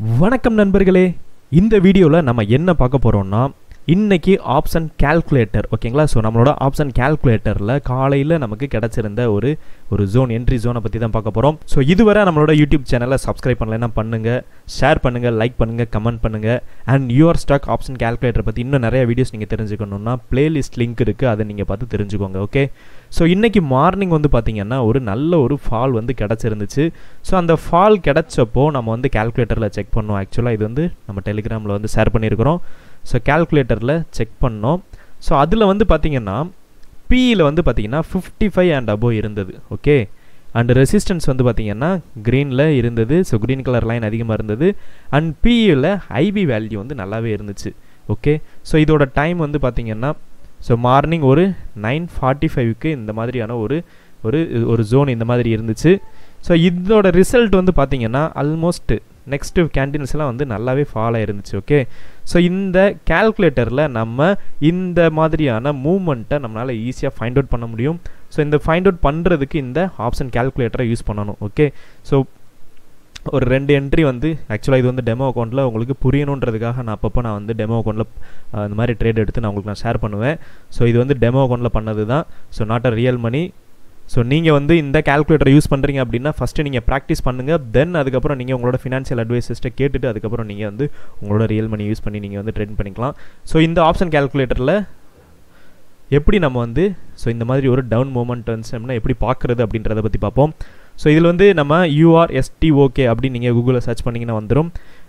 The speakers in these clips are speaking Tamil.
வணக்கம் நண்பர்களே, இந்த வீடியோவில் நம்ம என்ன பார்க்க போகிறோம்னா இன்னைக்கு ஆப்ஷன் கால்குலேட்டர். ஓகேங்களா? ஸோ நம்மளோட ஆப்ஷன் கால்குலேட்டரில் காலையில் நமக்கு கிடச்சிருந்த ஒரு ஜோன், என்ட்ரி ஜோனை பற்றி தான் பார்க்க போகிறோம். ஸோ இதுவரை நம்மளோட யூடியூப் சேனலை சப்ஸ்கிரைப் பண்ணலைன்னா பண்ணுங்கள், ஷேர் பண்ணுங்கள், லைக் பண்ணுங்கள், கமெண்ட் பண்ணுங்கள். And your stock option calculator பற்றி இன்னும் நிறைய வீடியோஸ் நீங்கள் தெரிஞ்சுக்கணுன்னா பிளேலிஸ்ட் லிங்க் இருக்குது, அதை நீங்கள் பார்த்து தெரிஞ்சுக்கோங்க. ஓகே, ஸோ இன்றைக்கி மார்னிங் வந்து பார்த்திங்கன்னா நல்ல ஒரு ஃபால் வந்து கிடச்சிருந்துச்சு. ஸோ அந்த ஃபால் கிடச்சப்போ நம்ம வந்து கால்குலேட்டரில் செக் பண்ணோம். ஆக்சுவலாக இது வந்து நம்ம டெலிகிராமில் வந்து ஷேர் பண்ணியிருக்கிறோம். ஸோ கால்குலேட்டரில் செக் பண்ணோம். ஸோ அதில் வந்து பார்த்திங்கன்னா பியில் வந்து பார்த்திங்கன்னா 55 அண்ட் அபோவ் இருந்தது. ஓகே, அண்ட் ரெசிஸ்டன்ஸ் வந்து பார்த்திங்கன்னா க்ரீனில் இருந்தது. ஸோ க்ரீன் கலர் லைன் அதிகமாக இருந்தது. அண்ட் பியில் ஐபி வேல்யூ வந்து நல்லாவே இருந்துச்சு. ஓகே, ஸோ இதோட டைம் வந்து பார்த்திங்கன்னா ஸோ மார்னிங் ஒரு 9:45க்கு இந்த மாதிரியான ஒரு ஜோன் இந்த மாதிரி இருந்துச்சு. ஸோ இதோட ரிசல்ட் வந்து பார்த்திங்கன்னா ஆல்மோஸ்ட் நெக்ஸ்ட்டு கேண்டில்ஸ்லாம் வந்து நல்லாவே ஃபால் ஆகிருந்துச்சு. ஓகே, ஸோ இந்த கால்குலேட்டரில் நம்ம இந்த மாதிரியான மூவ்மெண்ட்டை நம்மளால் ஈஸியாக ஃபைண்ட் அவுட் பண்ண முடியும். ஸோ இந்த ஃபைண்ட் அவுட் பண்ணுறதுக்கு இந்த ஆப்ஷன் கால்குலேட்டரை யூஸ் பண்ணணும். ஓகே, ஸோ ஒரு 2 என்ட்ரி வந்து ஆக்சுவலாக இது வந்து டெமோ அக்கௌண்ட்டில் உங்களுக்கு புரியணுன்றதுக்காக நான் வந்து டெமோ அக்கௌண்ட்டில் இந்த மாதிரி ட்ரேட் எடுத்து நான் ஷேர் பண்ணுவேன். ஸோ இது வந்து டெமோ அக்கௌண்ட்டில் பண்ணது தான். So not a real money. So நீங்கள் வந்து இந்த கால்குலேட்டரை யூஸ் பண்ணுறீங்க அப்படின்னா ஃபஸ்ட்டு நீங்கள் ப்ராக்டிஸ் பண்ணுங்கள். தென் அதுக்கப்புறம் நீங்கள் உங்களோட ஃபினான்ஷியல் அட்வைசர்ஸ்ட்டை கேட்டுட்டு அதுக்கப்புறம் நீங்கள் வந்து உங்களோட ரியல் மணி யூஸ் பண்ணி நீங்கள் வந்து ட்ரேட் பண்ணிக்கலாம். ஸோ இந்த ஆப்ஷன் கால்குலேட்டரில் எப்படி நம்ம வந்து ஸோ இந்த மாதிரி ஒரு டவுன் மூமெண்ட் வந்துச்சுன்னா எப்படி பார்க்குறது அப்படின்றத பற்றி பார்ப்போம். ஸோ இதில் வந்து நம்ம URSTOK அப்படின்னு நீங்கள் கூகுளில் சர்ச் பண்ணிங்கன்னா வந்துடும்.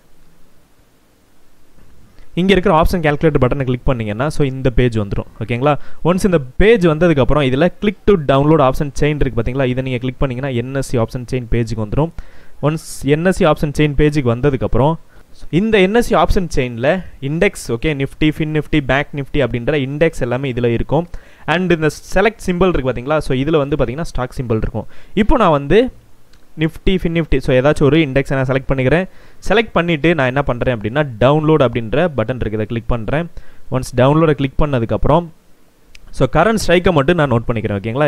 இங்கே இருக்கிற ஆப்ஷன் கால்குலேட்டர் பட்டனை கிளிக் பண்ணிங்கன்னா ஸோ இந்த பேஜ் வந்துடும். ஓகேங்களா? ஒன்ஸ் இந்த பேஜ் வந்ததுக்கப்புறம் இதில் click to download option chain இருக்குது பார்த்தீங்களா, இதை நீங்கள் கிளிக் பண்ணிங்கன்னா NSE ஆப்ஷன் செயின் பேஜுக்கு வந்துடும். ஒன்ஸ் NSE ஆப்ஷன் செயின் பேஜுக்கு வந்ததுக்கப்புறம் இந்த NSE ஆப்ஷன் செயினில் index, okay, Nifty, fin Nifty, bank Nifty அப்படின்ற இண்டெக்ஸ் எல்லாமே இதில் இருக்கும். அண்ட் இந்த செலக்ட் சிம்பிள் இருக்குது பார்த்தீங்களா, ஸோ இதில் வந்து பார்த்தீங்கன்னா ஸ்டாக் சிம்பிள் இருக்கும். இப்போ நான் வந்து நிஃப்டி, ஃபின் நிஃப்டி, ஸோ ஏதாச்சும் ஒரு இண்டெக்ஸை நான் செலக்ட் பண்ணிக்கிறேன். செலக்ட் பண்ணிவிட்டு நான் என்ன பண்ணுறேன் அப்படின்னா டவுன்லோட் அப்படின்ற பட்டன் இருக்குது, இதை கிளிக் பண்ணுறேன். ஒன்ஸ் டவுன்லோடை கிளிக் பண்ணதுக்கப்புறம் ஸோ கரண்ட் ஸ்ட்ரைக்கை மட்டும் நான் நோட் பண்ணிக்கிறேன். ஓகேங்களா?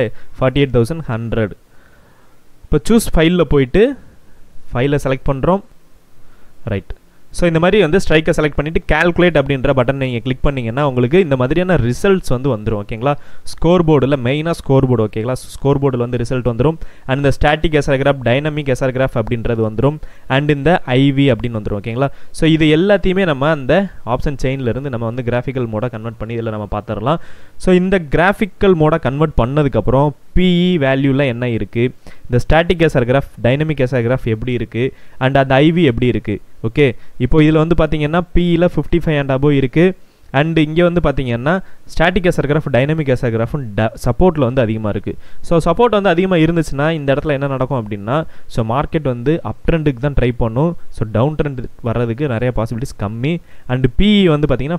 48,100. இப்போ சூஸ் ஃபைலில் போயிட்டு ஃபைலை செலக்ட் பண்ணுறோம். ரைட். ஸோ இந்த மாதிரி வந்து ஸ்ட்ரைக்கை செலக்ட் பண்ணிவிட்டு கால்குலேட் அப்படின்ற பட்டன் நீங்கள் கிளிக் பண்ணிங்கன்னா உங்களுக்கு இந்த மாதிரியான ரிசல்ட்ஸ் வந்து வந்துடும். ஓகேங்களா? ஸ்கோர் போர்டில் மெயினாக ஸ்கோர் போர்டு. ஓகேங்களா? ஸ்கோர் போர்டில் வந்து ரிசல்ட் வந்துடும். அண்ட் இந்த static SR graph, dynamic SR graph அப்படின்றது வந்துடும். அண்ட் இந்த ஐவி அப்படின்னு வந்துடும். ஓகேங்களா? ஸோ இது எல்லாத்தையுமே நம்ம அந்த ஆப்ஷன் செயின்லேருந்து நம்ம வந்து கிராஃபிக்கல் மோடாக கன்வெர்ட் பண்ணி இதில் நம்ம பார்த்துடலாம். ஸோ இந்த கிராஃபிக்கல் மோடாக கன்வெர்ட் பண்ணதுக்கப்புறம் பிஇ வேல்யூவில் என்ன இருக்குது, இந்த static SR graph, dynamic SR graph எப்படி இருக்குது, அண்ட் அந்த ஐவி எப்படி இருக்குது. ஓகே, இப்போ இதில் வந்து பார்த்தீங்கன்னா பிஇயில் 55 அண்ட் அபோவ் இருக்குது. அண்ட் இங்கே வந்து பார்த்தீங்கன்னா static SR graph, dynamic SR கிராஃபும் சப்போர்ட்டில் வந்து அதிகமாக இருக்குது. ஸோ சப்போர்ட் வந்து அதிகமாக இருந்துச்சுன்னா இந்த இடத்துல என்ன நடக்கும் அப்படின்னா ஸோ மார்க்கெட் வந்து அப் ட்ரெண்டுக்கு தான் ட்ரை பண்ணும். ஸோ டவுன் ட்ரெண்ட் வர்றதுக்கு நிறைய பாசிபிலிட்டிஸ் கம்மி. அண்டு பிஇ வந்து பார்த்தீங்கன்னா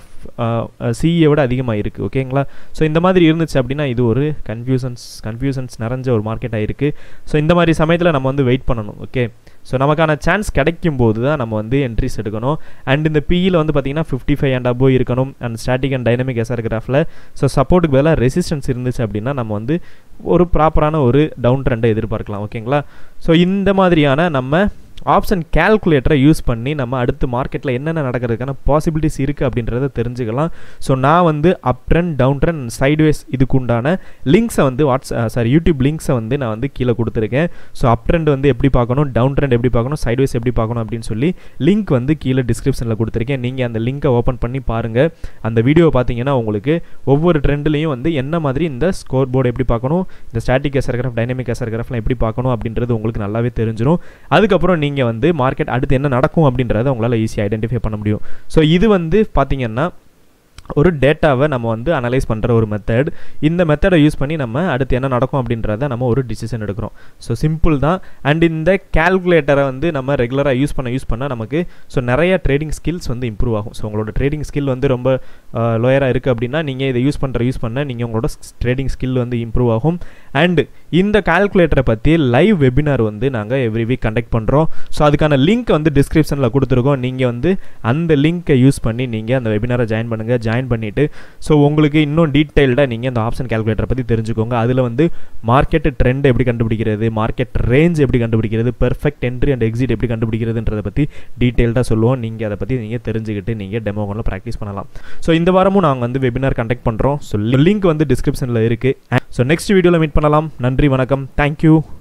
சிஇயை விட அதிகமாக இருக்குது. ஓகேங்களா? ஸோ இந்த மாதிரி இருந்துச்சு அப்படின்னா இது ஒரு கன்ஃபியூஷன்ஸ் நிறைஞ்ச ஒரு மார்க்கெட்டாக இருக்குது. ஸோ இந்த மாதிரி சமயத்தில் நம்ம வந்து வெயிட் பண்ணணும். ஓகே, ஸோ நமக்கான சான்ஸ் கிடைக்கும் போது தான் நம்ம வந்து என்ட்ரிஸ் எடுக்கணும். அண்ட் இந்த பிஇயில் வந்து பார்த்தீங்கன்னா 55 அண்ட் அபோவ் இருக்கணும். And static and dynamic SR கிராஃபில் ஸோ சப்போர்ட்டுக்கு பதிலாக ரெசிஸ்டன்ஸ் இருந்துச்சு அப்படின்னா நம்ம வந்து ஒரு ப்ராப்பரான ஒரு டவுன் ட்ரெண்டை எதிர்பார்க்கலாம். ஓகேங்களா? ஸோ இந்த மாதிரியான நம்ம ஆப்ஷன் கால்குலேட்டரை யூஸ் பண்ணி நம்ம அடுத்து மார்க்கெட்டில் என்னென்ன நடக்கிறதுக்கான பாசிபிலிட்டிஸ் இருக்குது அப்படின்றத தெரிஞ்சுக்கலாம். ஸோ நான் வந்து up trend, down trend, sideways இதுக்கு உண்டான லிங்க்ஸை வந்து யூடியூப் லிங்க்ஸை வந்து நான் வந்து கீழே கொடுத்துருக்கேன். ஸோ அப் ட்ரெண்ட் வந்து எப்படி பார்க்கணும், டவுன் ட்ரெண்ட் எப்படி பார்க்கணும், சைட்வேஸ் எப்படி பார்க்கணும் அப்படின்னு சொல்லி லிங்க் வந்து கீழே டிஸ்கிரிப்ஷனில் கொடுத்துருக்கேன். நீங்கள் அந்த லிங்க்கை ஓப்பன் பண்ணி பாருங்கள். அந்த வீடியோ பார்த்தீங்கன்னா உங்களுக்கு ஒவ்வொரு ட்ரெண்ட்லேயும் வந்து என்ன மாதிரி இந்த ஸ்கோர் போர்டு எப்படி பார்க்கணும், இந்த static SR graph, dynamic SR கிராஃப்லாம் எப்படி பார்க்கணும் அப்படின்றது உங்களுக்கு நல்லாவே தெரிஞ்சிடும். அதுக்கப்புறம் நீங்கள் வந்து மார்க்கெட் அடுத்து என்ன நடக்கும் அப்படின்றத உங்களால் ஈஸியாக ஐடென்டிஃபை பண்ண முடியும். ஸோ இது வந்து பார்த்தீங்கன்னா ஒரு டேட்டாவை நம்ம வந்து அனலைஸ் பண்ணுற ஒரு மெத்தட். இந்த மெத்தடை யூஸ் பண்ணி நம்ம அடுத்து என்ன நடக்கும் அப்படின்றத நம்ம ஒரு டிசிஷன் எடுக்கிறோம். ஸோ சிம்பிள் தான். அண்ட் இந்த கால்குலேட்டரை வந்து நம்ம ரெகுலராக யூஸ் பண்ண நமக்கு ஸோ நிறைய ட்ரேடிங் ஸ்கில்ஸ் வந்து இம்ப்ரூவ் ஆகும். ஸோ உங்களோட ட்ரேடிங் ஸ்கில் வந்து ரொம்ப லோயராக இருக்குது அப்படின்னா நீங்கள் இதை யூஸ் பண்ண நீங்கள் உங்களோட ட்ரேடிங் ஸ்கில் வந்து இம்ப்ரூவ் ஆகும். அண்ட் இந்த கால்குலேட்டரை பற்றி லைவ் வெபினார் வந்து நாங்கள் எவ்ரி வீக் கண்டக்ட் பண்ணுறோம். ஸோ அதுக்கான லிங்க் வந்து டிஸ்கிரிப்ஷனில் கொடுத்துருக்கோம். நீங்கள் வந்து அந்த லிங்க்கை யூஸ் பண்ணி நீங்கள் அந்த வெபினாரை ஜாயின் ஜாயின் பண்ணிவிட்டு ஸோ உங்களுக்கு இன்னும் டீட்டெயில்டாக நீங்கள் இந்த ஆப்ஷன் கேல்குலேட்டரை பற்றி தெரிஞ்சுக்கோங்க. அதில் வந்து மார்க்கெட் ட்ரெண்ட் எப்படி கண்டுபிடிக்கிறது, மார்க்கெட் ரேஞ்ச் எப்படி கண்டுபிடிக்கிறது, பெர்ஃபெக்ட் என்ட்ரி அண்ட் எக்ஸிட் எப்படி கண்டுபிடிக்கிறதுன்றதை பற்றி டீட்டெயில்டாக சொல்லுவோம். நீங்கள் அதை பற்றி நீங்கள் தெரிஞ்சுக்கிட்டு நீங்கள் டெமோ அக்கௌண்ட்டில் ப்ராக்டிஸ் பண்ணலாம். ஸோ இந்த வாரமும் நாங்கள் வந்து வெபினார் கண்டக்ட் பண்ணுறோம். ஸோ லிங்க் வந்து டிஸ்கிரிப்ஷனில் இருக்குது. ஸோ நெக்ஸ்ட் வீடியோவில் மீட் பண்ணலாம். நன்றி, வணக்கம், தேங்க்யூ.